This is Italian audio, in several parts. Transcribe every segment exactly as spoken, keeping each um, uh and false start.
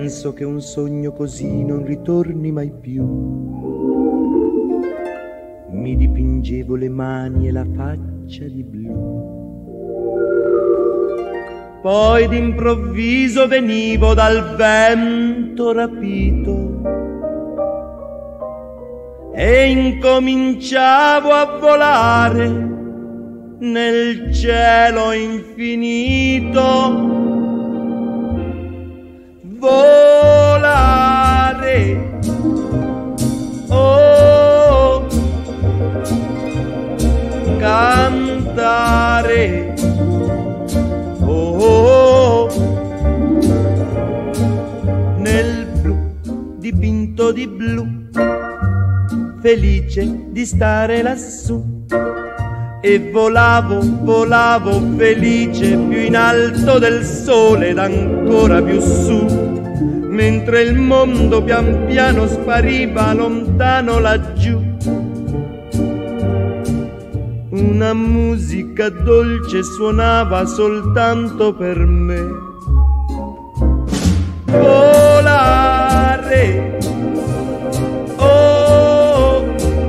penso che un sogno così non ritorni mai più. Mi dipingevo le mani e la faccia di blu. Poi d'improvviso venivo dal vento rapito e incominciavo a volare nel cielo infinito. Volare, oh, cantare, oh, nel blu dipinto di blu, felice di stare lassù. E volavo, volavo felice più in alto del sole ed ancora più su, mentre il mondo pian piano spariva lontano laggiù. Una musica dolce suonava soltanto per me. Volare, oh,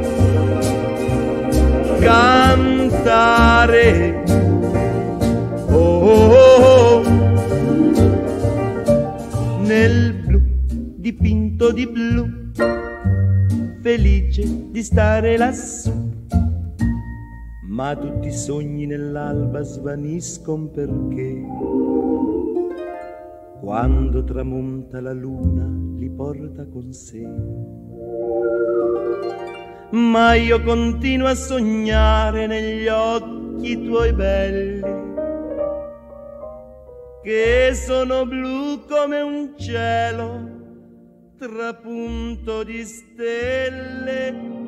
cantare, oh, oh, nel blu dipinto di blu, felice di stare lassù. Ma tutti i sogni nell'alba svaniscono perché quando tramonta la luna li porta con sé. Ma io continuo a sognare negli occhi tuoi belli, che sono blu come un cielo trapunto di stelle.